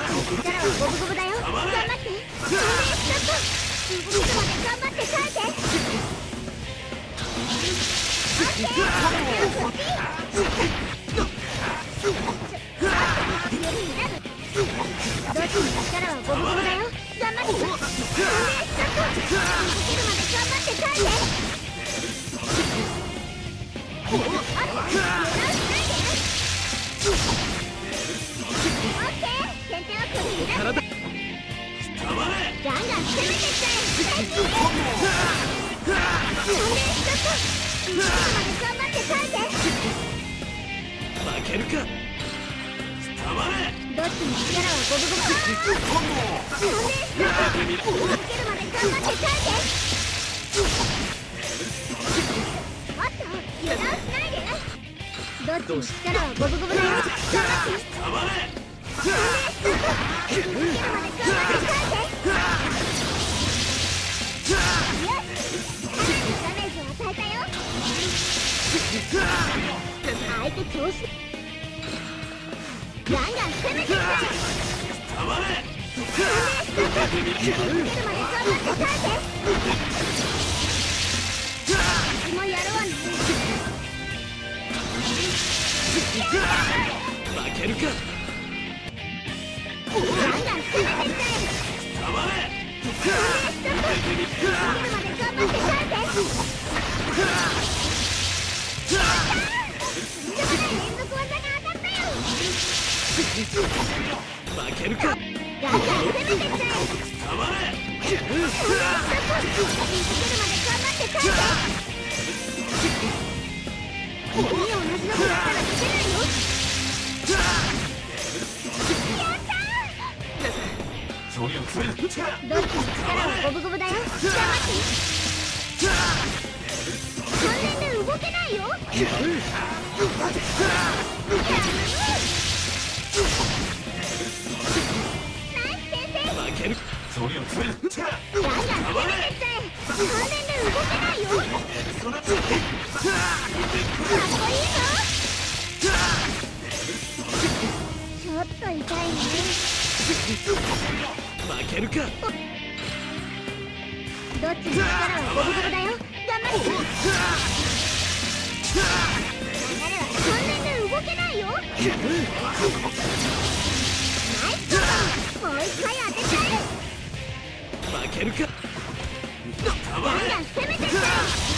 力は五分五分だよ。頑張って。ちょっと動けるまで頑張って耐えて。オッケー。どっちも力は五分五分だよ。頑張って。ちょっと動けるまで頑張って耐えて。油断しないで。オッケー。先手はこっちだ。ガンガン攻めていっちゃえ。動けるまで頑張って耐えて。 負けるか。 どっちも力は五分五分。動けるまで頑張って耐えて。おっと油断しないで。どっちも力は五分五分だよ。頑張って。動けるまで頑張って耐えて。よし、かなりのダメージを与えたよ。相手調子。ガンガン攻めていく。動けるまで頑張って耐えて。私もやるわね。 負けるか。 ガンガン攻めていっちゃえ。動けるまで頑張って耐えて。とんでもない連続技が当たったよ。 負けるか。 ガンガン攻めていっちゃえ。動けるまで頑張って耐えて。君に同じのだったら勝てないよ。やったー。どっちも力は五分五分だよ。頑張って。関連で動けないよ。ナイス先生。 負ける。 ガンガン攻めていっちゃえ。関連で動けないよ。かっこいいぞ。ちょっと痛いね。 負けるか。 どっちも力は五分五分だよ。頑張って。流れは関連で動けないよ。ナイスショット。もう一回当てちゃえ。 負けるか。 ガンガン攻めていっちゃえ。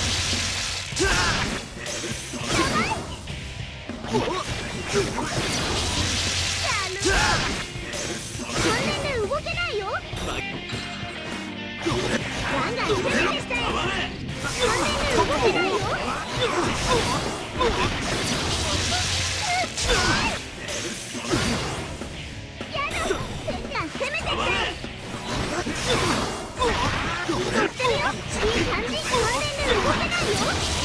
関連で動けないよ。ガンガン攻めていっちゃえ。関連で動けないよ。やだ。ガンガン攻めていっちゃえ。乗ってるよ。いい感じ。関連で動けないよ。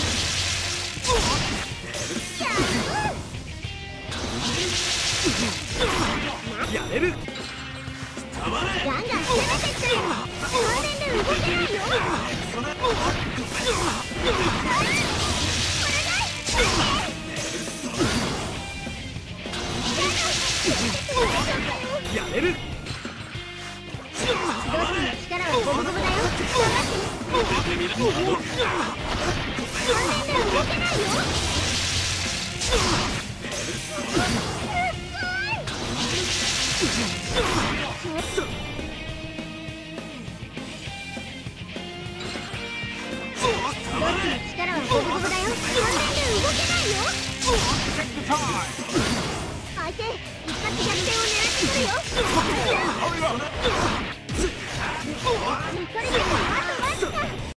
やれる。 ガンガン攻めていっちゃえ。関連で動けないよ。 やれる。 どっちも力は五分五分だよ。頑張って。関連で動けないよ。力は五分五分だよ。関連で動けないよ。相手、一発逆転を狙ってくるよ。しっかりと待って。